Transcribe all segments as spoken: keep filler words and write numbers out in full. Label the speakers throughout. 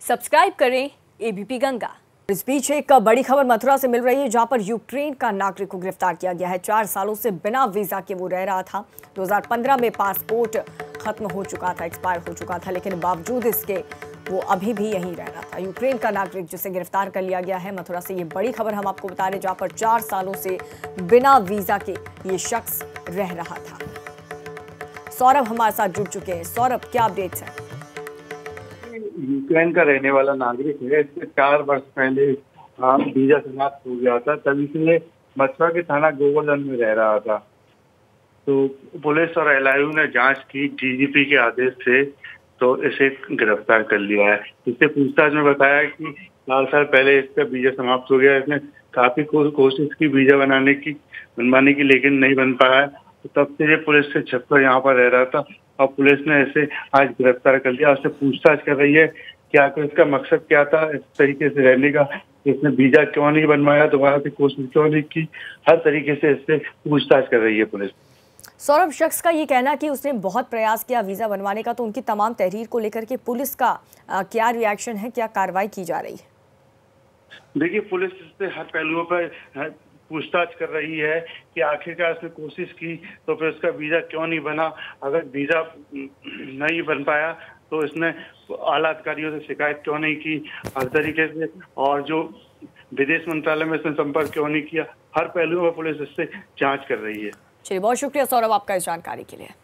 Speaker 1: Subscribe करें ABP Ganga. इस बीच एक बड़ी खबर मथुरा से मिल रही है, जहां पर यूक्रेन का नागरिक को गिरफ्तार किया गया है। चार सालों से बिना वीजा के वो रह रहा था। दो हज़ार पंद्रह में पासपोर्ट खत्म हो चुका था, एक्सपायर हो चुका था, लेकिन बावजूद इसके वो अभी भी यहीं रह रहा था। यूक्रेन का नागरिक जिसे गिरफ्तार कर लिया गया है मथुरा से, ये बड़ी खबर हम आपको बता रहे हैं, जहां पर चार सालों से बिना वीजा के ये शख्स रह रहा था। सौरभ हमारे साथ जुड़ चुके हैं। सौरभ, क्या अपडेट्स हैं?
Speaker 2: यूक्रेन का रहने वाला नागरिक है। इससे चार वर्ष पहले वीजा समाप्त हो गया था, तभी से मथुरा के थाना गोवर्धन में रह रहा था। तो पुलिस और एलआईयू ने जांच की डीजीपी के आदेश से, तो इसे गिरफ्तार कर लिया है। इससे पूछताछ में बताया कि चार साल पहले इसका वीजा समाप्त हो गया। इसने काफी को, कोशिश की वीजा बनाने की बनवाने की, लेकिन नहीं बन पाया। तो तब से ये पुलिस से छिपकर यहाँ पर रह रहा था और पुलिस ने इसे आज गिरफ्तार कर लिया। उससे पूछताछ कर रही है कि आखिर इसका मकसद क्या था इस तरीके से रहने का, इसने वीजा क्यों नहीं बनवाया, दोबारा से कोशिश क्यों नहीं की। हर तरीके से इससे पूछताछ कर रही है पुलिस।
Speaker 1: सौरभ, शख्स का ये कहना कि उसने बहुत प्रयास किया वीजा बनवाने का, तो उनकी तमाम तहरीर को लेकर के पुलिस का आ, क्या रिएक्शन है, क्या कार्रवाई की जा रही है?
Speaker 2: देखिए, पुलिस इससे हर पहलुओं पर पूछताछ कर रही है कि आखिरकार उसने कोशिश की तो फिर उसका वीजा क्यों नहीं बना। अगर वीजा नहीं बन पाया तो इसने आला अधिकारियों से शिकायत क्यों नहीं की, हर तरीके से, और जो विदेश मंत्रालय में इसने संपर्क क्यों नहीं किया। हर पहलुओं में पुलिस इससे जांच कर रही है।
Speaker 1: चलिए, बहुत शुक्रिया सौरभ आपका इस जानकारी के लिए।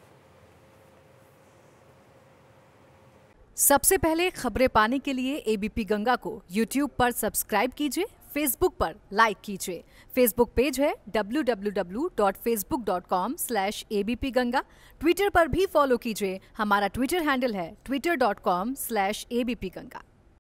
Speaker 3: सबसे पहले खबरें पाने के लिए एबीपी गंगा को यूट्यूब पर सब्सक्राइब कीजिए, फेसबुक पर लाइक कीजिए। फेसबुक पेज है W W W dot Facebook dot com slash ABP Ganga. Twitter पर भी फॉलो कीजिए, हमारा ट्विटर हैंडल है Twitter dot com slash ABP Ganga.